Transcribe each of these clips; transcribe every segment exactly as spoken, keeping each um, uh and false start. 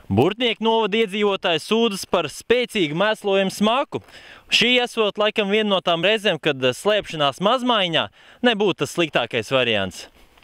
Burtnieku novada iedzīvotāji sūdzas par spēcīgu mēslojumu smaku. Šī esot laikam viena no tām reizēm, kad slēpšanās mazmaiņā nebūtu tas sliktākais variants.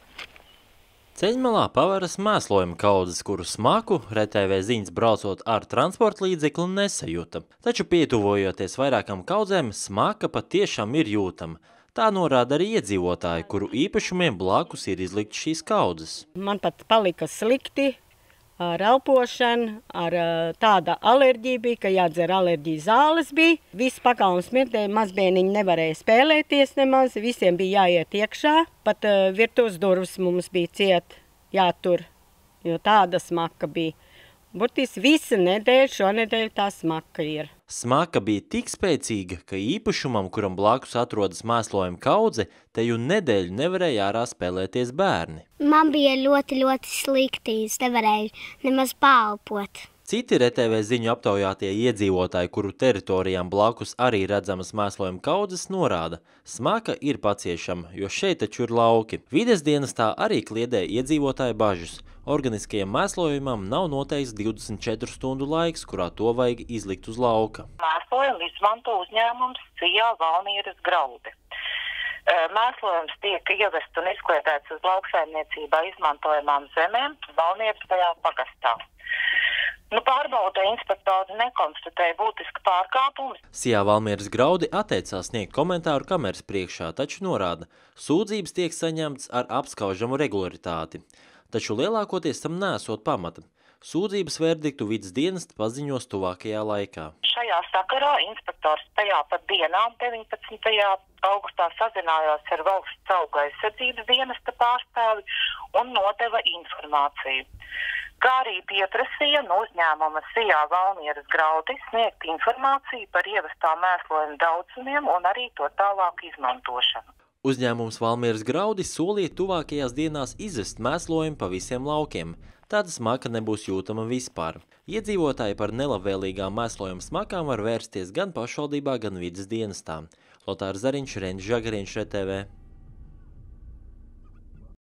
Ceļmalā paveras mēslojuma kaudzes, kuru smaku R T V ziņas braucot ar transporta līdzekli nesajuta. Taču pietuvojoties vairākam kaudzēm, smaka patiešām ir jūtama. Tā norāda arī iedzīvotāji, kuru īpašumiem blakus ir izlikt šīs kaudzes. Man pat palika slikti. Ar elpošanu, ar tāda alerģija bija, ka jādzer alerģija zāles bija. Viss pakalns mirdēja, mazbērniņi nevarēja spēlēties nemaz, visiem bija jāiet iekšā. Pat virtuves durvis mums bija ciet jātur, jo tāda smaka bija. Burtiski visa nedēļa, šonedēļ tā smaka ir. Smaka bija tik spēcīga, ka īpašumam, kuram blakus atrodas mēslojuma kaudze, teju nedēļu nevarēja ārā spēlēties bērni. Man bija ļoti, ļoti slikti, es nevarēju nemaz pālpot. Citi R T V ziņu aptaujātie iedzīvotāji, kuru teritorijām blakus arī redzamas mēslojuma kaudzes, norāda, smaka ir paciešama, jo šeit taču ir lauki. Vides dienestā arī kliedē iedzīvotāju bažas. Organiskajam mēslojumam nav noteikts divdesmit četru stundu laiks, kurā to vajag izlikt uz lauka. Mēslojumu izmanto uzņēmums Sijā Valmieras graudi. Mēslojums tiek ievests un izkliedēts uz lauksaimniecībā izmantojamām zemēm Valmieras tajā pagastā. Nu, pārbauda inspektori nekonstatēja būtiski pārkāpumus. Sijā Valmieras graudi atteicās sniegt komentāru kameras priekšā, taču norāda, sūdzības tiek saņemtas ar apskaužamu regularitāti. Taču lielākoties tam nesot pamata. Sūdzības verdiktu vides dienesti paziņos tuvākajā laikā. Šajā sakarā inspektors tajā pat dienā, deviņpadsmitajā augustā, sazinājās ar valsts augu aizsardzības dienesta pārstāvi un nodeva informāciju. Kā arī pieprasīja no uzņēmuma Sijā Valmieras graudi sniegt informāciju par ievestā mēslojuma daudzumiem un arī to tālāk izmantošanu. Uzņēmums Valmieras graudi solīja tuvākajās dienās izvest mēslojumu pa visiem laukiem. Tāda smaka nebūs jūtama vispār. Iedzīvotāji par nelabvēlīgām mēslojuma smakām var vērsties gan pašvaldībā, gan vides dienestā. Lotārs Zariņš, Renis Žagariņš, R T V.